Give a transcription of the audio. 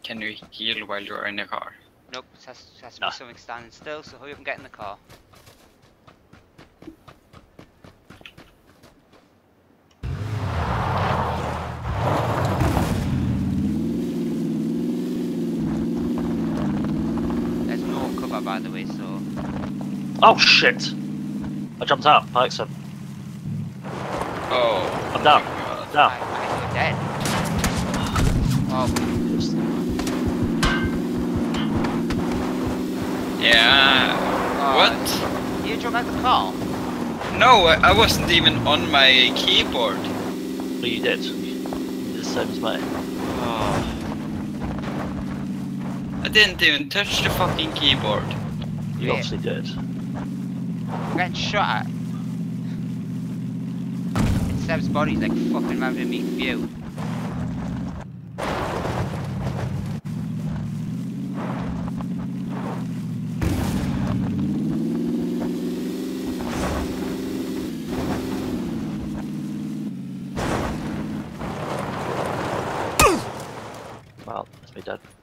Can you heal while you're in the car? Nope, it has to No. be something standing still, so hurry up and get in the car. There's no cover, by the way, so... Oh shit! I jumped out by accident. Oh. I'm down. God. Down. I think we're dead. Oh, Yeah. oh, What? You jumped out the car? No, I wasn't even on my keyboard. But you did. You did the same as me. Oh. I didn't even touch the fucking keyboard. You Yeah. obviously did. We're getting shot at. Seb's body's like fucking around in me view. Well, that's me dead.